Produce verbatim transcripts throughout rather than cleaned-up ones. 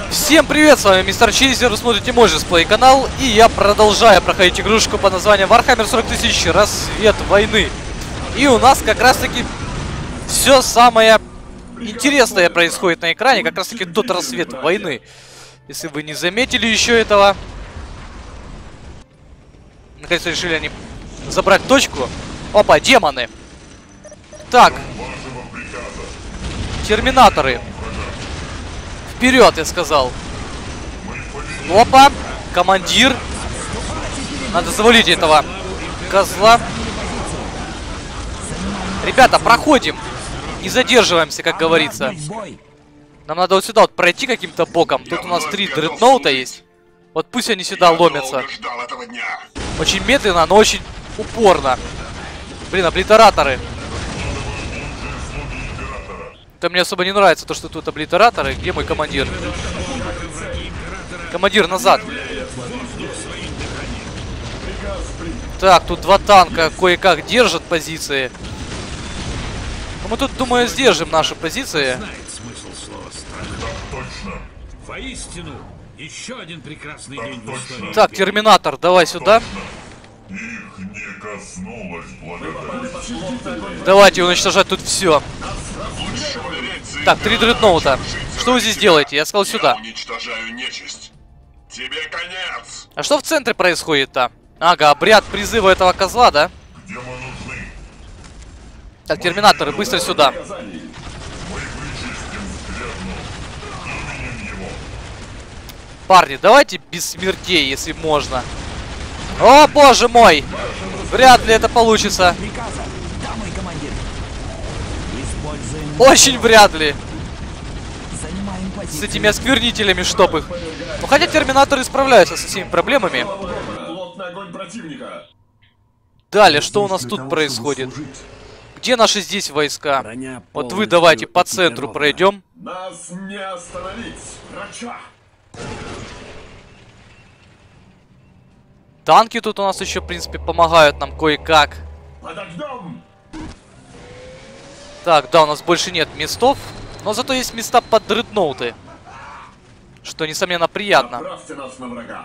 Всем привет, с вами Мистер Чизер, вы смотрите мой же сплей канал, и я продолжаю проходить игрушку под названием Warhammer сорок тысяч Рассвет войны. И у нас как раз таки все самое интересное происходит на экране, как раз таки тот рассвет войны. Если вы не заметили еще этого. Наконец-то решили они забрать точку. Опа, демоны. Так. Терминаторы. Вперед, я сказал. Опа, командир. Надо завалить этого козла. Ребята, проходим. Не задерживаемся, как говорится. Нам надо вот сюда вот пройти каким-то боком. Тут у нас три дредноута есть. Вот пусть они сюда ломятся. Очень медленно, но очень упорно. Блин, облитераторы. Это мне особо не нравится, то, что тут облитераторы. Где мой командир? Командир, назад. Так, тут два танка кое-как держат позиции. Но мы тут, думаю, сдержим наши позиции. Воистину, еще один прекрасный день в истории. Так, терминатор, давай сюда. Их не коснулось благодаря. Давайте уничтожать тут все. Так, три дредноута. Что вы здесь делаете? Я сказал сюда. Я уничтожаю нечисть. Тебе конец. А что в центре происходит-то? Ага, обряд призыва этого козла, да? Где мы нужны? Так, терминаторы, быстро сюда. Мы вычистим скверну именем его. Парни, давайте без смертей, если можно. О, боже мой! Вряд ли это получится. Очень вряд ли. С этими осквернителями, чтоб их. Ну, хотя терминаторы справляются со всеми проблемами. Плотный огонь противника. Далее, что у нас тут происходит? Где наши здесь войска? Вот вы давайте по центру пройдем. Нас не остановить, врача. Танки тут у нас еще, в принципе, помогают нам кое-как. Подождем. Так, да, у нас больше нет местов. Но зато есть места под дредноуты. Что, несомненно, приятно. Направьте нас на врага.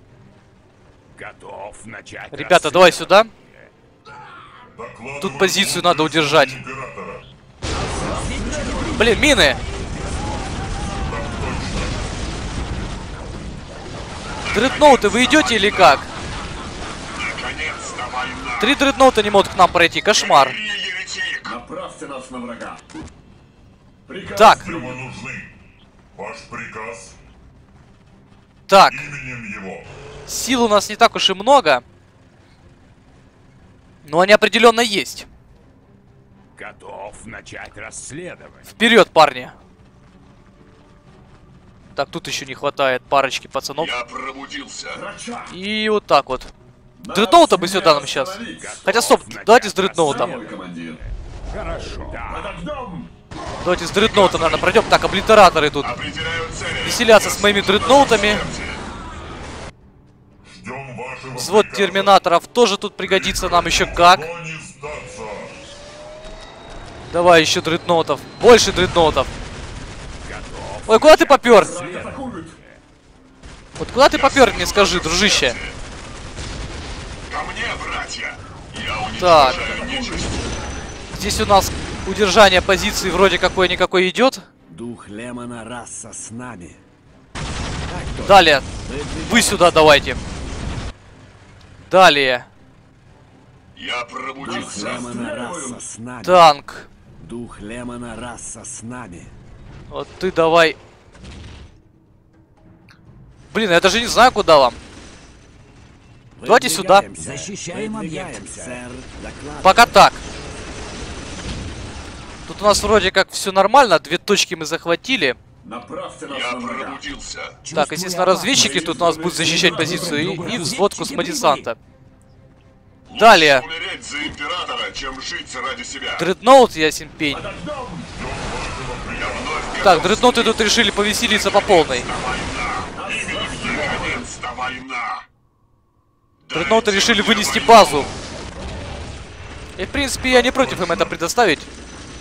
Готов начать. Ребята, давай сюда. Докладываю Тут позицию надо удержать. императора. Блин, мины! Дредноуты, вы идете или как? Наконец-то война. Три дредноута не могут к нам пройти, кошмар. Еретик. Направьте нас на врага. Приказ. Так. Где мы нужны? Ваш приказ Так, именем его. сил у нас не так уж и много. Но они определенно есть. Готов начать расследование. Вперед, парни. Так, тут еще не хватает парочки пацанов. Я пробудился. Врача. И вот так вот. Дредноута бы сюда нам сейчас. Хотя, стоп, давайте с дредноутом. Мой командир. Хорошо. Да. Подождем. Давайте с дредноутом, наверное, пройдем. Так, облитераторы тут Определяю цели. веселятся с моими дредноутами. Ждем вашего Взвод приказа. терминаторов тоже тут пригодится нам еще как. Но не сдаться. Давай еще дредноутов. Больше дредноутов. Ой, куда ты попер? Атакуют. Вот куда ты попер, мне скажи, дружище. Ко мне, братья. Я Так. уничтожаю нечисть. Здесь у нас удержание позиции вроде какой-никакой идет. Дух Лемона раса с нами. Далее. Вы сюда давайте. Далее. Я Дух пробудился. Лемона раса с нами. Танк. Дух Лемона раса с нами. Вот ты давай. Блин, я даже не знаю, куда вам. Давайте сюда. Защищаем объект, сэр. Доклад. Пока так. Тут у нас вроде как все нормально. Две точки мы захватили. Направьте нас Я на врага. Пробудился. Так, естественно, разведчики тут у нас будут защищать позицию. И, и взвод космодесанта. Далее. Умереть за императора, чем жить ради себя. Дредноут, ясен пень. Подождем. Я вновь Так, дредноуты тут решили повеселиться по полной. война. Именем наконец-то война. Дредноуты решили вынести базу. И, в принципе, я не против им это предоставить. Ваш приказ. Я пробудился. Давай, облитераторов мочить. Давай облитераторов мочить. Именем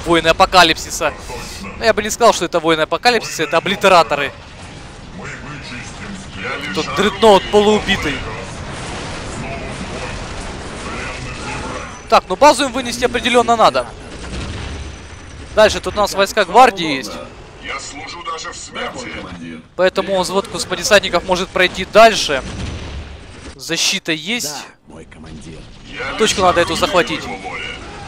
воины апокалипсиса. Но я бы не сказал, что это воины апокалипсиса, это облитераторы. Тут дредноут полуубитый. Так, ну базу им вынести определенно надо. Дальше тут у нас войска гвардии есть. Я служу даже в смерти. Поэтому взвод космодесантников может пройти дальше. Защита есть. Да, мой командир. Я Точку лишь надо эту орудие захватить. его воли.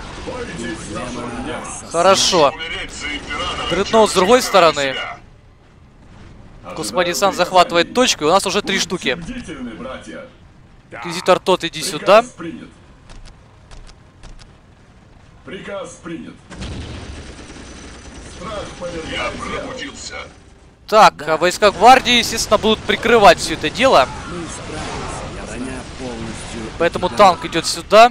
Хорошо. Умереть за императора, Дредноут с другой чем стороны. себя. Космодесант захватывает точку, и у нас уже три штуки. Бдительны, братья. Инквизитор тот, иди сюда. Приказ принят. Приказ принят. Страх повергает Я пробудился. Так, а войска гвардии, естественно, будут прикрывать все это дело. Мы справимся. Броня полностью. Поэтому экипирована. танк идет сюда.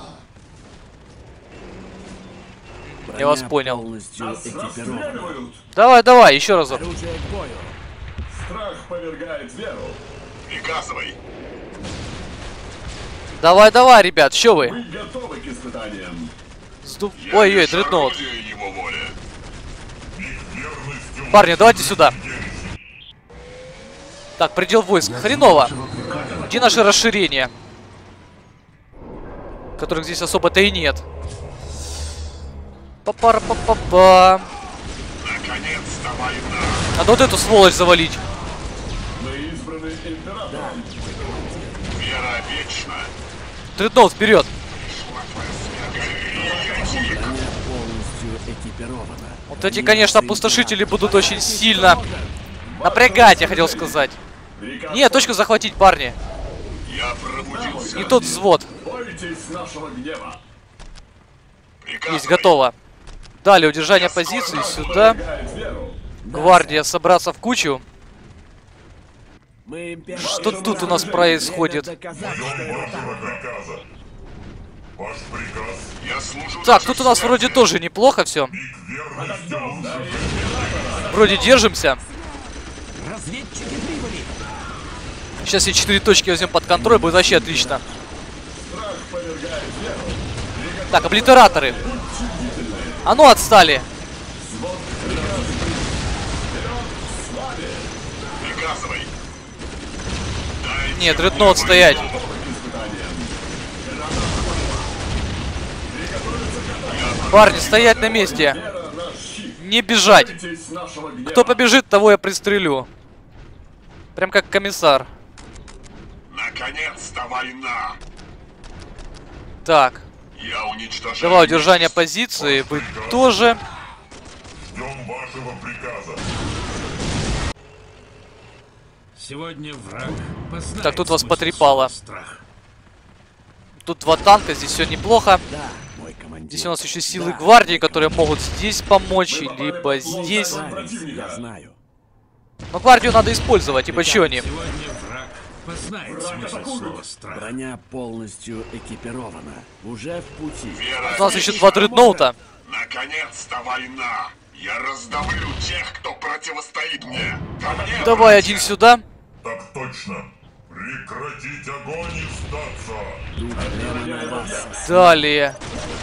Броня Я вас понял. полностью Нас экипирована. расстреливают. Давай, давай, еще разок. Оружие к бою. Страх повергает веру. Приказывай. Давай, давай, ребят, что вы? Мы готовы к испытаниям. Сду- Я Ой-ой, лишь дредноут. орудие его воли. Парни, давайте сюда. Так, предел войск. Хреново. Где наши расширения? Которых здесь особо-то и нет. Па-пара-па-па-па. Наконец-то война. Надо вот эту сволочь завалить. Мы избраны императором. Вера вечна. Дредноут, вперед. Броня полностью экипирована. Вот эти, конечно, опустошители будут очень сильно напрягать, я хотел сказать. Приказ Нет, точку захватить, парни. Я пробудился. И тот взвод. Бойтесь нашего гнева. Приказывай. Есть, готово. Далее, удержание позиции сюда. Повергает веру. Гвардия собраться в кучу. Мы имперцы. Что тут у нас происходит? Доказать, что это так. приказа. Ваш приказ. Я служу Так, даже тут у в нас смерти. вроде тоже неплохо все. Миг верности лучше. Вроде держимся. Разведчики прибыли. Сейчас все четыре точки возьмем под контроль, будет вообще отлично. Страх повергает веру. Так, облитераторы. А ну отстали. Приказывай. Нет, дредноут стоять. Парни, стоять на месте. Вера наш щит. Не бежать. Бойтесь нашего гнева. Кто побежит, того я пристрелю. Прям как комиссар. Наконец-то война. Так, Я уничтожаю. давай удержание нечисть. позиции. Вы тоже. Ждем вашего приказа. Сегодня враг познает Так, тут вас смысл потрепало. страха. Тут два танка, здесь все неплохо. Да, мой командир. Здесь у нас еще силы Да. гвардии, которые могут здесь помочь, Мы попали либо под плоть здесь. огонь Справимся, противника. я знаю. Но гвардию надо использовать, ибо что они? Сегодня враг познает Враг смысл атакует. слова страх. Броня полностью экипирована. Уже в пути. Вера У нас еще два дредноута. Наконец-то война. Я раздавлю тех, кто противостоит мне. Ко мне, Давай братья. один сюда. Так точно. Прекратить огонь и сдаться. Дух Лемона раса. Далее.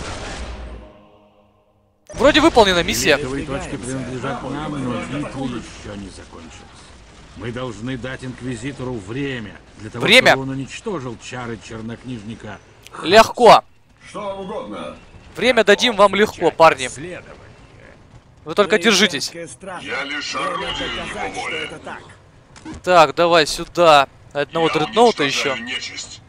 Вроде выполнена миссия. Левые точки принадлежат нам, но битва еще не закончилась. Мы должны дать Инквизитору время, для того, Время? чтобы он уничтожил чары чернокнижника. Легко. Что вам угодно. Время дадим вам легко, парни. Вы только Мы держитесь. имперская стража. Я лишь Время орудие доказать, его что воли. это так. Так, давай сюда. Одного Я дредноута уничтожаю еще. нечисть.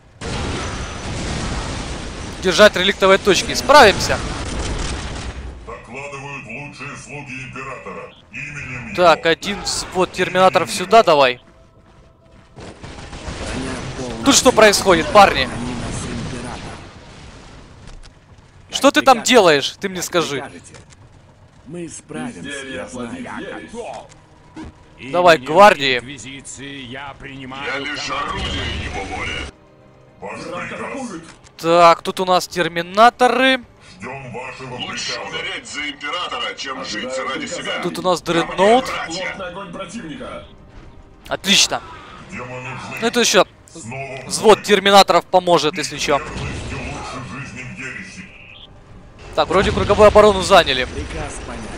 Держать реликтовые точки. Справимся. Докладывают лучшие слуги императора. Именем Так, его. один взвод терминаторов сюда давай. Броня полностью Тут что происходит, парни? Они нас император. Что ты там делаешь? Ты мне скажи. Прикажете? Мы справимся, Изделие я знаю. плодит ересь. Давай, гвардии. Я принимаю Я лишь орудие его воли. Ваш Враг приказ. атакует. Так, тут у нас терминаторы. Ждем вашего Лучше приказа. умереть за императора, чем жить Ожидаю ради приказа. себя. Тут у нас Ко мне, дредноут. братья. Плотный огонь противника. Отлично. Где мы нужны? Ну это еще Снова взвод терминаторов поможет, если что. верностью лучше жизни в ереси. Так, вроде круговую оборону заняли. Приказ понятен.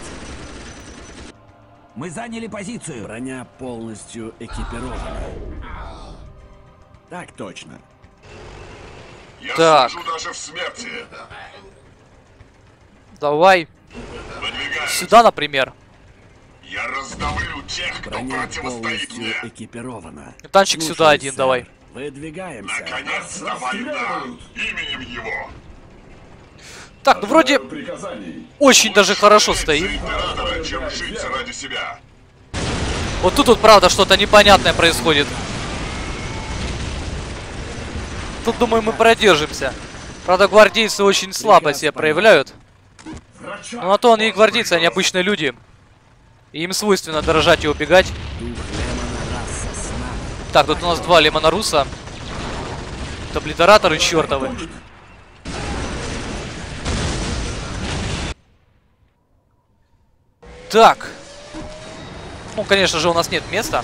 Мы заняли позицию. Броня полностью экипирована. Так точно. Я Так. служу даже в смерти. Давай Выдвигаюсь. сюда, например. Я раздавлю тех, кто Броня противостоит полностью мне. экипирована. Танчик сюда Слушаюсь, один, сэр. давай. Выдвигаемся. Наконец-то война. Именем его. Так, ну вроде очень даже хорошо За стоит. императора, чем жить ради себя. Вот тут вот правда что-то непонятное происходит. Тут, думаю, мы продержимся. Правда, гвардейцы очень слабо себя проявляют. Но на то они и гвардейцы, они обычные люди. И им свойственно дорожать и убегать. Дух Лемона раса сна. Так, тут у нас два Лемона Руса. Это облитераторы чертовы. Так. Ну, конечно же, у нас нет места.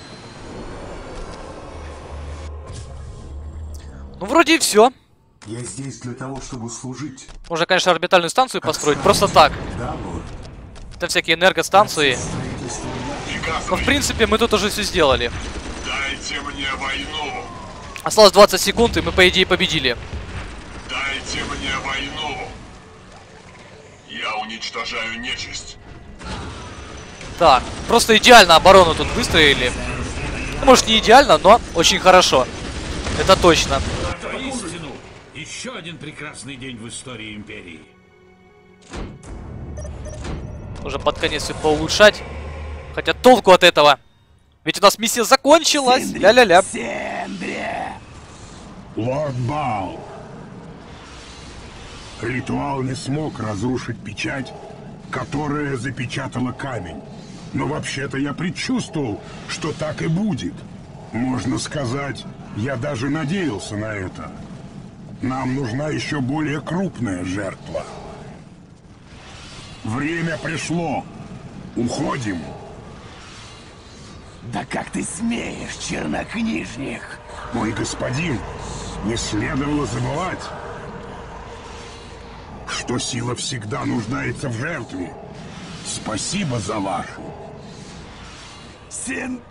Ну, вроде и все. Я здесь для того, чтобы служить. Можно, конечно, орбитальную станцию построить. Просто так. Да, вот. Это всякие энергостанции. Строительство. Но, в принципе, мы тут уже все сделали. Дайте мне войну. Осталось двадцать секунд, и мы, по идее, победили. Дайте мне войну. Я уничтожаю нечисть. Так, просто идеально оборону тут выстроили. Ну, может, не идеально, но очень хорошо. Это точно. Воистину, еще один прекрасный день в истории Империи. Уже под конец все поулучшать. Хотя толку от этого. Ведь у нас миссия закончилась. Ля-ля-ля. Лорд Баал. Ритуал не смог разрушить печать, которая запечатала камень. Но вообще-то я предчувствовал, что так и будет. Можно сказать, я даже надеялся на это. Нам нужна еще более крупная жертва. Время пришло. Уходим. Да как ты смеешь, чернокнижник? Мой господин, не следовало забывать, что сила всегда нуждается в жертве. Спасибо за вашу. Сын...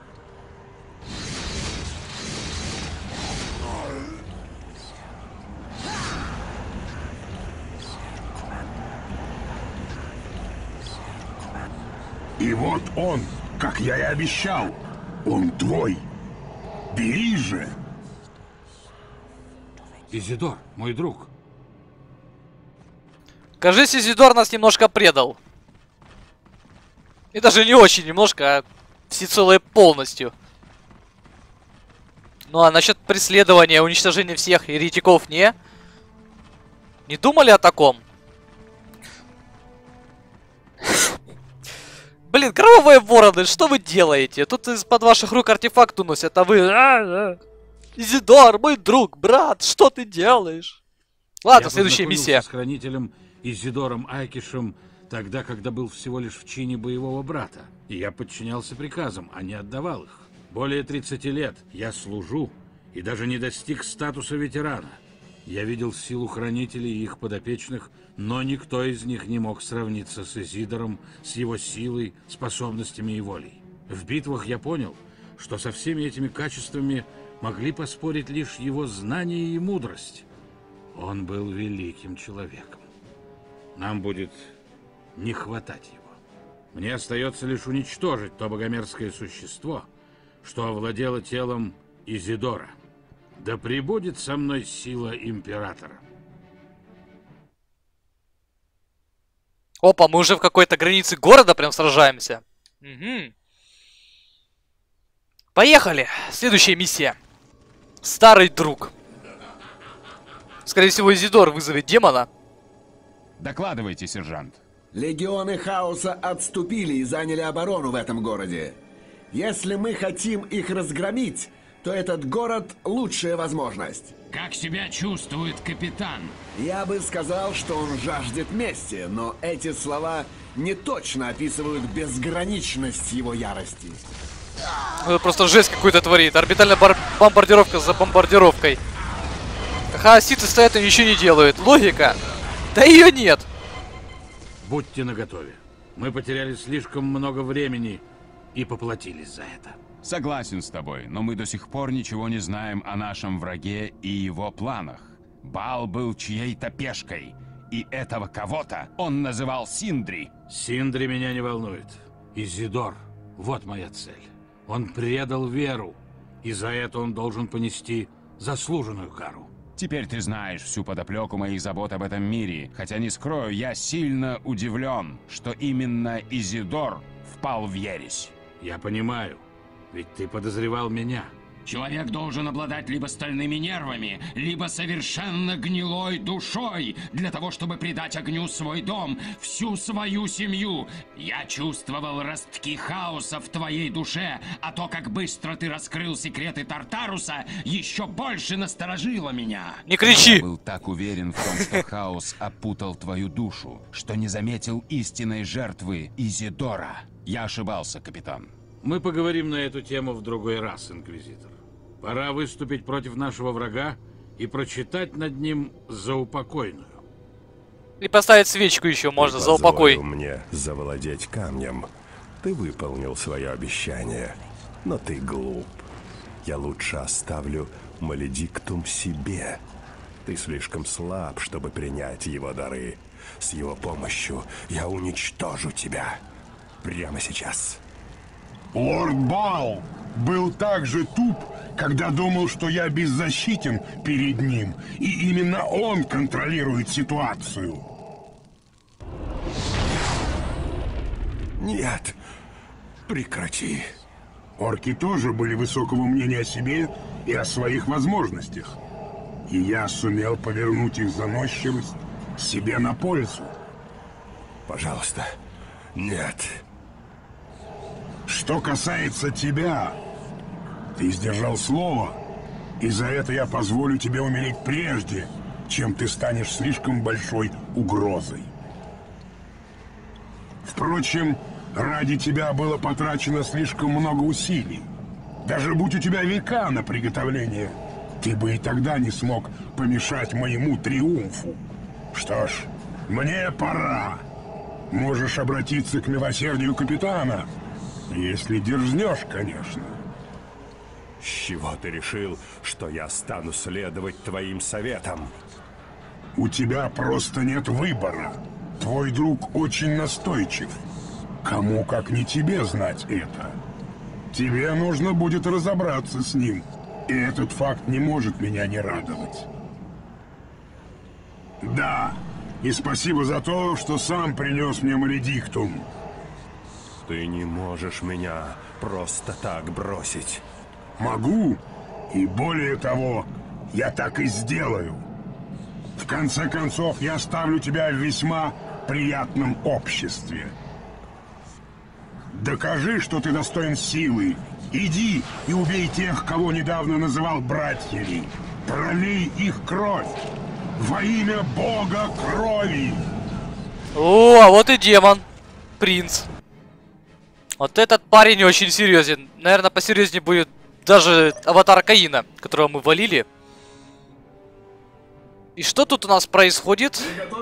И вот он, как я и обещал, он твой. Бери же. Изидор, мой друг. Кажись, Изидор нас немножко предал. И даже не очень немножко, а всецело и полностью. Ну а насчет преследования, уничтожения всех еретиков не... Не думали о таком? Блин, кровавые вороны, что вы делаете? Тут из-под ваших рук артефакт уносят, а вы... Изидор, мой друг, брат, что ты делаешь? Ладно, Я следующая познакомился миссия. с хранителем Изидором Айкишем тогда, когда был всего лишь в чине боевого брата. И я подчинялся приказам, а не отдавал их. Более тридцати лет я служу и даже не достиг статуса ветерана. Я видел силу хранителей и их подопечных, но никто из них не мог сравниться с Изидором, с его силой, способностями и волей. В битвах я понял, что со всеми этими качествами могли поспорить лишь его знания и мудрость. Он был великим человеком. Нам будет не хватать его. Мне остается лишь уничтожить то богомерзкое существо, что овладело телом Изидора. Да пребудет со мной сила императора. Опа, мы уже в какой-то границе города прям сражаемся. Угу. Поехали. Следующая миссия. Старый друг. Скорее всего, Изидор вызовет демона. Докладывайте, сержант. Легионы Хаоса отступили и заняли оборону в этом городе. Если мы хотим их разгромить, то этот город – лучшая возможность. Как себя чувствует капитан? Я бы сказал, что он жаждет мести, но эти слова не точно описывают безграничность его ярости. Это просто жесть какой-то творит. Орбитальная бар- бомбардировка за бомбардировкой. Хаоситы стоят и ничего не делают. Логика. Да ее нет. Будьте наготове. Мы потеряли слишком много времени и поплатились за это. Согласен с тобой, но мы до сих пор ничего не знаем о нашем враге и его планах. Баал был чьей-то пешкой, и этого кого-то он называл Синдри. Синдри меня не волнует. Изидор, вот моя цель. Он предал веру, и за это он должен понести заслуженную кару. Теперь ты знаешь всю подоплеку моих забот об этом мире, хотя не скрою, я сильно удивлен, что именно Изидор впал в ересь. Я понимаю, ведь ты подозревал меня. Человек должен обладать либо стальными нервами, либо совершенно гнилой душой, для того, чтобы придать огню свой дом, всю свою семью. Я чувствовал ростки хаоса в твоей душе, а то, как быстро ты раскрыл секреты Тартаруса, еще больше насторожило меня. Не кричи! Я был так уверен в том, что хаос опутал твою душу, что не заметил истинной жертвы Изидора. Я ошибался, капитан. Мы поговорим на эту тему в другой раз, Инквизитор. Пора выступить против нашего врага и прочитать над ним заупокойную. И поставить свечку еще можно за упокой. Мне завладеть камнем. Ты выполнил свое обещание, но ты глуп. Я лучше оставлю Маледиктум себе. Ты слишком слаб, чтобы принять его дары. С его помощью я уничтожу тебя. Прямо сейчас. Лорд Баал был так же туп, когда думал, что я беззащитен перед ним, и именно он контролирует ситуацию. Нет, прекрати. Орки тоже были высокого мнения о себе и о своих возможностях. И я сумел повернуть их заносчивость себе на пользу. Пожалуйста, нет. Что касается тебя, ты сдержал слово, и за это я позволю тебе умереть прежде, чем ты станешь слишком большой угрозой. Впрочем, ради тебя было потрачено слишком много усилий. Даже будь у тебя века на приготовление, ты бы и тогда не смог помешать моему триумфу. Что ж, мне пора. Можешь обратиться к милосердию капитана, если дерзнешь, конечно. С чего ты решил, что я стану следовать твоим советам? У тебя просто нет выбора. Твой друг очень настойчив. Кому, как не тебе, знать это? Тебе нужно будет разобраться с ним. И этот факт не может меня не радовать. Да, и спасибо за то, что сам принес мне Маледиктум. Ты не можешь меня просто так бросить. Могу, и более того, я так и сделаю. В конце концов, я ставлю тебя в весьма приятном обществе. Докажи, что ты достоин силы. Иди и убей тех, кого недавно называл братьями. Пролей их кровь во имя бога крови. О, а вот и демон. Принц. Вот этот парень очень серьезен. Наверное, посерьезнее будет даже аватар Каина, которого мы валили. И что тут у нас происходит?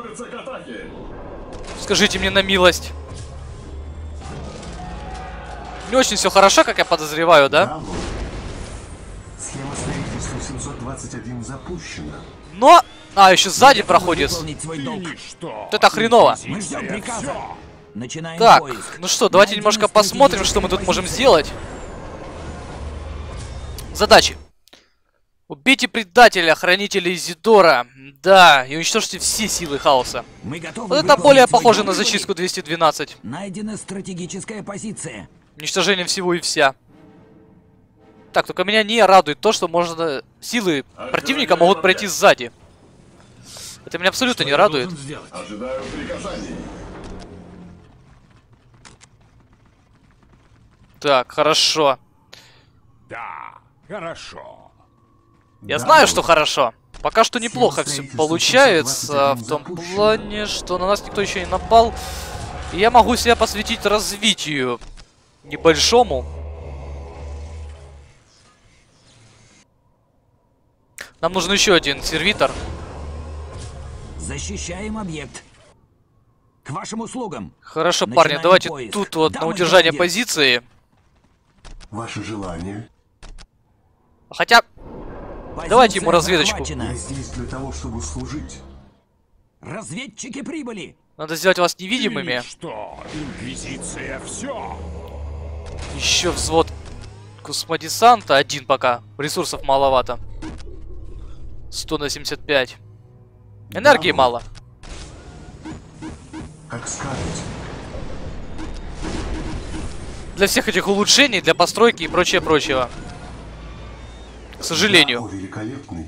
Скажите мне на милость. Не очень все хорошо, как я подозреваю, да? Схема строительства семьсот двадцать один запущена. Но... А, еще сзади проходит. Вот это хреново. Мы ждем приказа. Начинаем так, поиск. ну что, давайте немножко посмотрим, что мы тут можем сделать. Задачи. Убейте предателя, хранителя Изидора. Да, и уничтожьте все силы хаоса. Мы готовы. Вот это более похоже на зачистку двести двенадцать. Найдена стратегическая позиция. Уничтожение всего и вся. Так, только меня не радует то, что можно... Силы противника могут пройти сзади. Это меня абсолютно не радует. Ожидаю приказаний. Так, хорошо. Да, хорошо. Я знаю, что хорошо. Пока что неплохо все получается. В том плане, что на нас никто еще не напал. И я могу себя посвятить развитию. Небольшому. Нам нужен еще один сервитор. Защищаем объект. К вашим услугам. Хорошо, Начинаем парни, давайте поиск. тут вот Дамы на и удержание господа. позиции. Ваше желание? Хотя, Позиция давайте ему разведочку. захвачена. Я здесь для того, чтобы служить. Разведчики прибыли. Надо сделать вас невидимыми. Что? Инквизиция, все! Еще взвод космодесанта. Один пока. Ресурсов маловато. сто на семьдесят пять. Энергии Да, мало. Как скажете. Для всех этих улучшений, для постройки и прочее-прочего. К сожалению. Да, о, великолепный.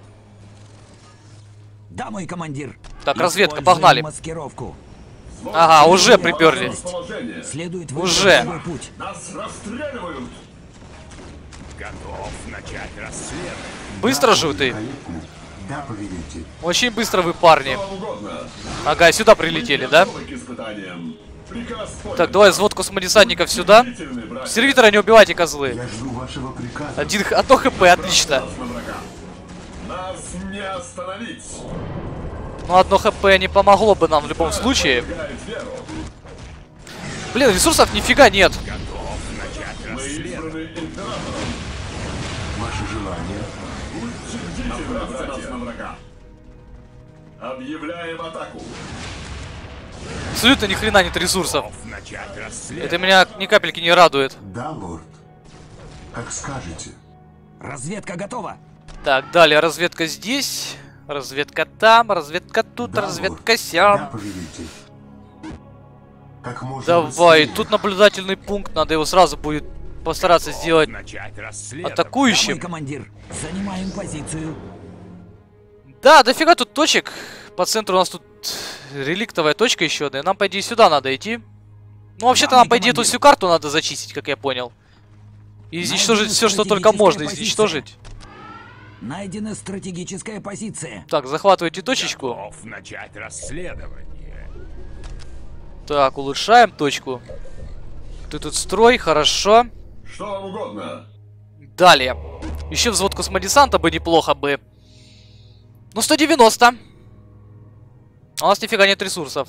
Да, мой командир. Так, разведка, Используем погнали. маскировку. Ага, уже приперли. Следует Уже. выбрать другой путь. Нас расстреливают! Готов начать расследование. Быстро же ты. Великолепный. Да, повелитель. Очень быстро вы, парни. Вам угодно. Ага, сюда прилетели, да? Готовы к испытаниям. Приказ понял. Так, давай взвод космодесантников сюда. Бдительны, братья. Сервитора не убивайте, козлы. Я жду вашего приказа. Один, х- одно хп, отлично. Нас на врага. Нас не остановить. Ну, одно хп не помогло бы нам в любом случае. Играет веру. Блин, ресурсов нифига нет. Мы избраны императором. Ваше желание? Будьте бдительны, братья. Нас на врага. Объявляем атаку. Абсолютно ни хрена нет ресурсов. Начать расследование. Это меня ни капельки не радует. Да, лорд. Как скажете. Разведка готова. Так, далее разведка здесь. Разведка там, разведка тут, Да, разведка лорд. Да, сям. повелитель. Как можно Давай, быстрее. тут наблюдательный пункт. Надо его сразу будет постараться сделать Начать расследование. Да, мой атакующим. командир. Занимаем позицию. Да, дофига тут точек. По центру у нас тут реликтовая точка еще одна. и Нам, по идее, сюда надо идти. Ну, вообще-то Да, нам, мой по идее, тут командир. всю карту надо зачистить, как я понял. И изничтожить все, что только стратегическая можно позиция. изничтожить. Найдена стратегическая позиция. Так, захватывайте точечку. Готов начать расследование. Так, улучшаем точку. Ты тут строй, хорошо. Что вам угодно? Далее. Еще взвод космодесанта бы неплохо бы. Ну, сто девяносто. А у нас нифига нет ресурсов.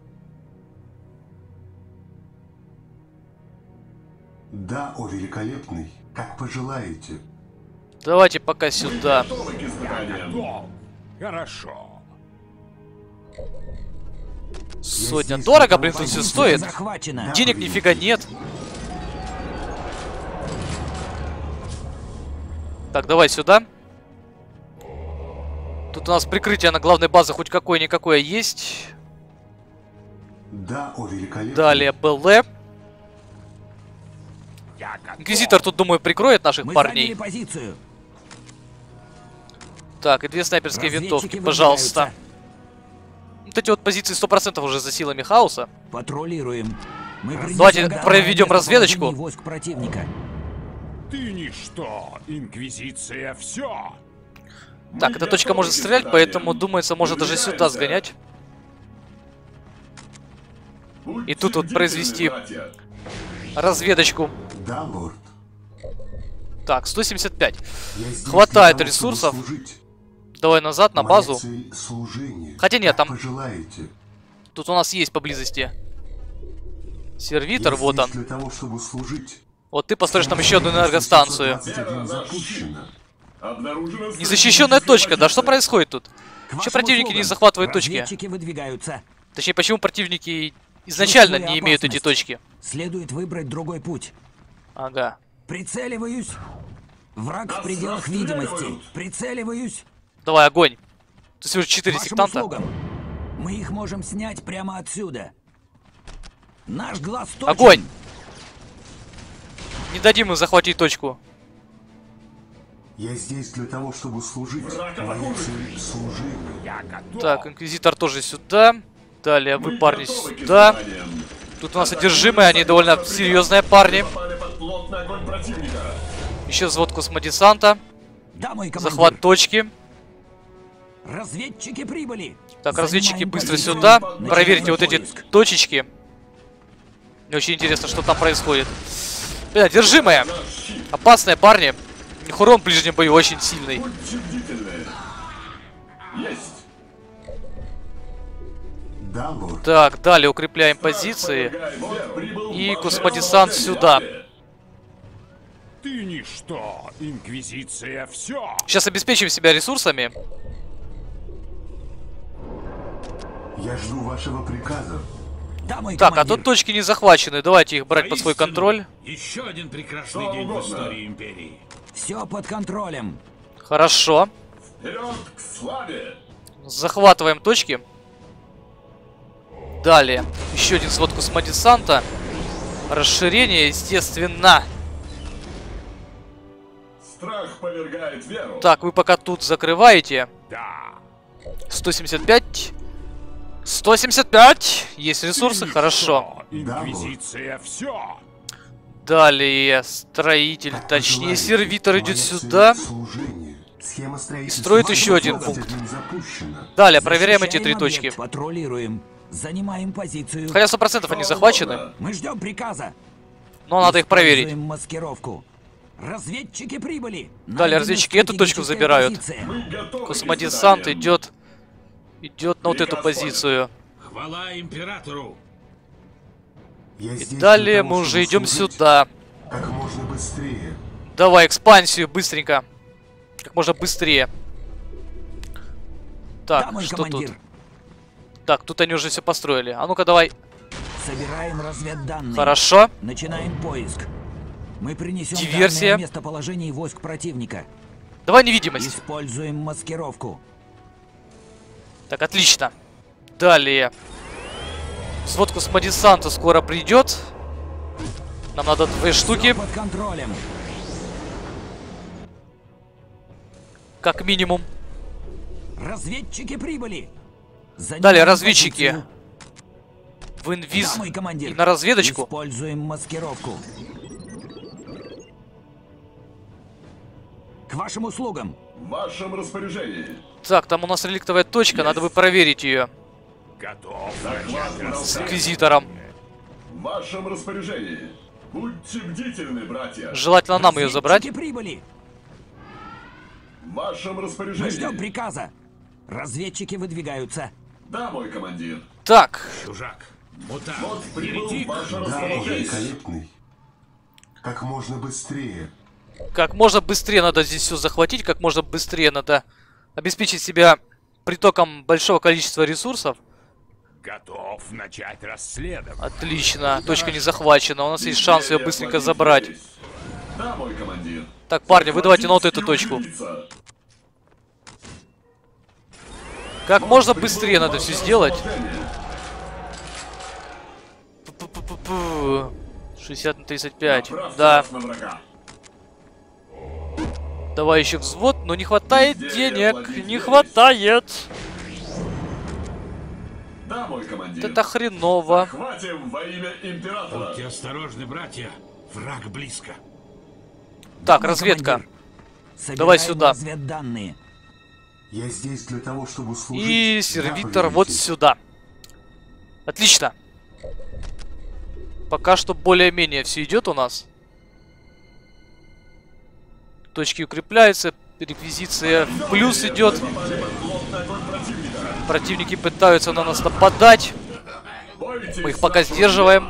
Да, о великолепный. Как пожелаете. Давайте пока сюда. Готовы к испытаниям. Готов. Хорошо. Сотня. Дорого, блин, тут все стоит. Захвачено. Денег нифига нет. Так, давай сюда. Тут у нас прикрытие на главной базе хоть какое-никакое есть. Да, о великолепный. Далее БЛ. Я готов. Инквизитор тут, думаю, прикроет наших Мы парней. заняли позицию. Так, и две снайперские Разведчики винтовки, пожалуйста. выдвигаются. Вот эти вот позиции сто процентов уже за силами хаоса. Патрулируем. Мы Давайте принесем проведем данные о разведочку. местоположении войск противника. Ты ничто. Инквизиция, все. Так, Мы эта точка готовы может к стрелять, испытаниям. поэтому, думается, можно даже сюда сгонять. Будьте И тут вот бдительны, произвести братья. разведочку. Да, лорд. Так, сто семьдесят пять. Я здесь Хватает для того, чтобы ресурсов. служить. Давай назад, на Моя базу. цель — служение. Хотя нет, Как там- пожелаете. Тут у нас есть поблизости сервитор, Я вот здесь он. для того, чтобы служить. Вот ты построишь нам еще одну энергостанцию. семьсот двадцать один запущено. Обнаружена Незащищенная точка, да что позиция. происходит тут? К Почему вашим противники не услугам. захватывают точки? Разведчики выдвигаются. Точнее, почему противники изначально Чувствую не имеют эти опасность. точки? Следует выбрать другой путь. Ага. Прицеливаюсь. Враг в Нас пределах расстреливают. видимости. Прицеливаюсь. Давай, огонь. Тут всего К четыре вашим сектанта. услугам. Мы их можем снять прямо отсюда. Наш глаз точен. Огонь! Не дадим им захватить точку. Я здесь для того, чтобы служить. Враг Моя атакует. цель — служение. Я готов. Так, инквизитор тоже сюда. Далее вы, Мы парни, готовы к сюда. испытаниям. Тут у нас одержимые, они довольно серьезные парни. Попали под плотный огонь противника. Еще взвод космодесанта. Да, мой командир. Захват точки. Разведчики прибыли. Так, разведчики Занимаем быстро позицию. сюда. Начинаем Проверьте вот эти поиск. точечки. Мне очень интересно, что там происходит. Блин, одержимые. Опасные парни. У них урон в ближнем бою очень сильный. Будьте бдительны. Есть. Да, лорд. Так, далее укрепляем позиции. И космодесант сюда. Ты ничто, Инквизиция, все. Сейчас обеспечим себя ресурсами. Я жду вашего приказа. Да, мой Так, а командир. тут точки не захвачены. Давайте их брать под свой Воистину, контроль. Еще один прекрасный день в истории Империи. Все под контролем. Хорошо. Вперед к славе! Захватываем точки. Далее. Еще один свод космодесанта. Расширение, естественно. Страх повергает веру. Так, вы пока тут закрываете. Да. сто семьдесят пять. сто семьдесят пять. Есть ресурсы, хорошо. Инквизиция, все. Далее. Строитель, точнее Пожелайте. сервитор идет Моя сюда. цель — служение. Схема строительства строит еще один двадцать пункт. один запущена. Далее, проверяем эти три Защищаем точки. объект, Патрулируем. Занимаем позицию. Хотя сто процентов они захвачены. Мы ждем приказа. Но надо их проверить. Используем маскировку. Разведчики прибыли. Далее Найдена разведчики эту точку стратегическая забирают. позиция. Космодесант идет. Идет на вот эту позицию. Хвала Императору. Я И здесь для далее того, мы уже чтобы идем служить сюда. Как можно быстрее. Давай экспансию быстренько. Как можно быстрее. Так, Да, мой что командир. тут? Так, тут они уже все построили. А ну-ка давай. Собираем разведданные. Хорошо. Начинаем поиск. Мы принесем Диверсия. данные о местоположении войск противника. Давай невидимость. Используем маскировку. Так, отлично. Далее. Взвод космодесанта скоро придет. Нам надо две штуки. Всё под контролем. Как минимум. Разведчики прибыли. Занимаем Далее, разведчики. позицию. В инвиз. Да, мой командир. И на разведочку. Используем маскировку. К вашим услугам. В вашем распоряжении. Так, там у нас реликтовая точка. Надо бы проверить ее. Готов. С инквизитором. В вашем распоряжении. Будьте бдительны, братья. Желательно нам ее забрать. Разведчики прибыли. В вашем Мы распоряжении. ждем приказа. Разведчики выдвигаются. Да, мой командир. Так. Чужак. Мутант. Вот прибыл Еретик. в ваше Да, расположение. великолепный. Как можно быстрее. Как можно быстрее надо здесь все захватить. Как можно быстрее надо обеспечить себя притоком большого количества ресурсов. Готов начать расследование. Отлично. Точка не захвачена. У нас есть шанс ее быстренько забрать. Да, мой командир. Так, парни, вы давайте на вот эту точку. Как можно быстрее надо все сделать. Пу-пу-пу-пу. шестьдесят на тридцать пять. Да. Давай еще взвод, но не хватает денег. Не хватает. Да, мой командир. Это хреново. Хватим во имя императора. Будьте осторожны, братья. Враг близко. Так, Мой разведка. командир. Собираем Давай сюда. разведданные. Я здесь для того, чтобы служить. И Да, сервитор вот повелитель. сюда. Отлично. Пока что более-менее все идет у нас. Точки укрепляются, реквизиция в плюс идет. Противники пытаются на нас нападать. Мы их пока сдерживаем.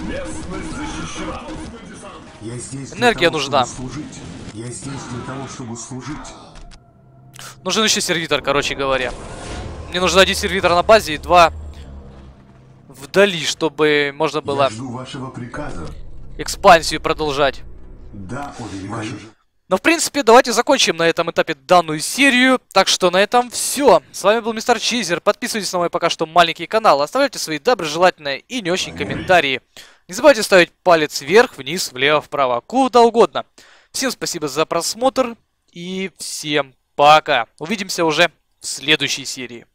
Я здесь для Энергия того, нужна. чтобы служить. Я здесь для того, чтобы служить. Нужен еще сервитор, короче говоря. Мне нужен один сервитор на базе и два вдали, чтобы можно было Я жду вашего приказа. экспансию продолжать. Да, о великолепный. Но, в принципе, давайте закончим на этом этапе данную серию. Так что на этом все. С вами был Мистер Чизер. Подписывайтесь на мой пока что маленький канал. Оставляйте свои доброжелательные и не очень комментарии. Не забывайте ставить палец вверх, вниз, влево, вправо. Куда угодно. Всем спасибо за просмотр. И всем пока. Увидимся уже в следующей серии.